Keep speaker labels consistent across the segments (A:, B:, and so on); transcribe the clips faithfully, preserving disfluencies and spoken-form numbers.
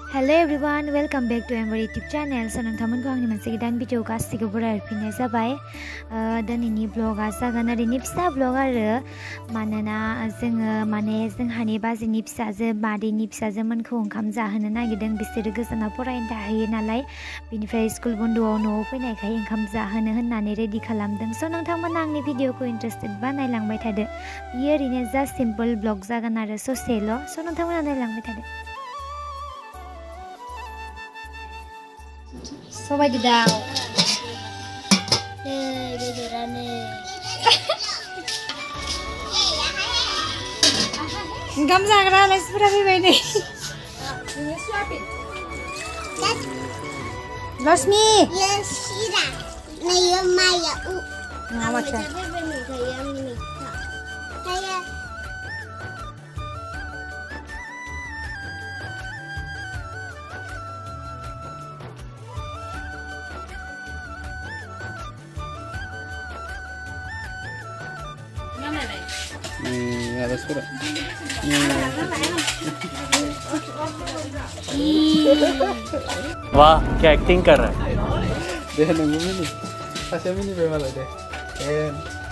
A: Hello everyone, welcome back to our YouTube channel. So नोंथांमोनखौ आंनि मोनसे गोदान भिडिअ गासिखौबो रायफिननाय जाबाय। दिनैनि ब्लगा जागोन ओरैनो फिसा ब्लग आरो मानोना जोङो माने जोंहानि बाजैनि फिसाजो बादैनि फिसाजोमोनखौ ओंखाम जाहोनो नागिरदों। बिसोरो गोजानाव फरायनो थाहैयो नालाय बिनिफ्राय स्कुल बन्द'आव न'आव फैनायखाय ओंखाम जाहोनो होननानै रेडि खालामदों। स' नोंथांमोना आंनि भिडिअखौ इन्टारेस्टेड बा नायलांबाय थादो। बियो ओरैनो जास्ट सिम्पोल ब्लग जागोन आरो ससेल'। स' नोंथांमोना नायलांबाय थादो। सबाय दाउ ओंखाम जाग्रा आलासिफोरा फैबाय नै रश्मि
B: Hmm, alas pura.
C: वाह क्या एक्टिंग कर रहा है
B: Deh nunggu mini. Kasih mini be malah deh. En.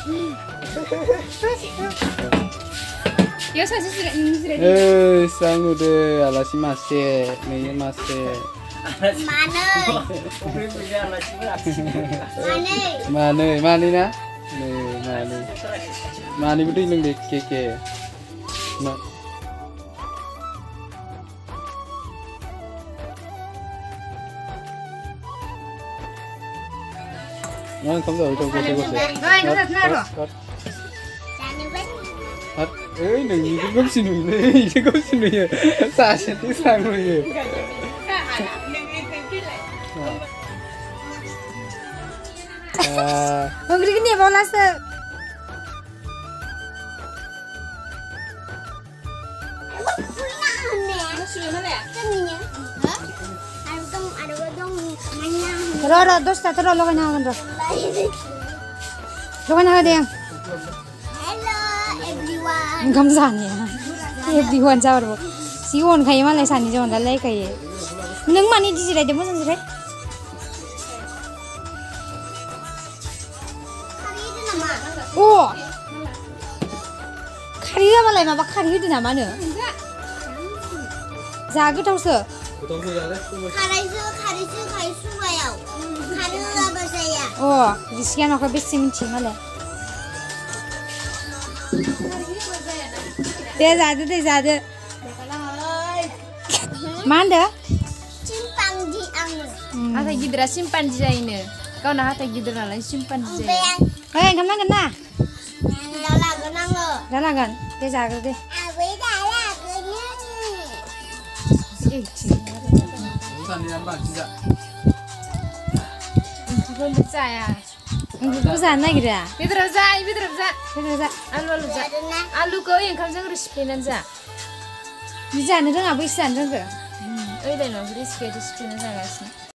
A: Yo saya sudah
B: Eh, sangu deh alasi masih, nih masih.
A: mana
B: Mana, mana na? Nih, mana. Mana betul ini deh keke. Nah. Nah, kamu tahu coba coba coba. Hat, eh, nih, ini kau sini nih, ini kau sini ya. Sasnya di sana ya. Ah,
A: Ngeri gini bola se. Ro ro dosta tero logan hagan ro. Logan hagan dia. Hello everyone. Ngam sani ya. Everyone jawar bo. Si on khai malai sani jon dalai khai. Neng mani di sirai demo san sirai. Oh. Kariya malai maba kari hidu nama no. Jago tau se.
D: Karaysu, karaysu, karaysu kayaw. Karaysu ba saya?
A: Oh, disian aku besi minci malah. Deh zade, deh zade. Mana?
D: Chimpanzee ang.
E: Ata gidra chimpanzee ini. Kau nak ata gidra lah chimpanzee.
D: Bayang.
A: Eh, kemana kena?
D: Dala ganang lo.
A: Jalan kan? Deh zade deh.
D: Awe dala ganang.
B: bukan di dalam tidak.
E: Kau baca ya.
A: Enggak bisa naik dia.
E: Bidra baca, bidra baca.
A: Bidra baca.
E: Alu alu baca. Alu kau yang kamu jangan resipinan baca.
A: Bisa nih, nggak bisa nih.
E: Hmm, oh ini loh, resipi resipinan baca sih.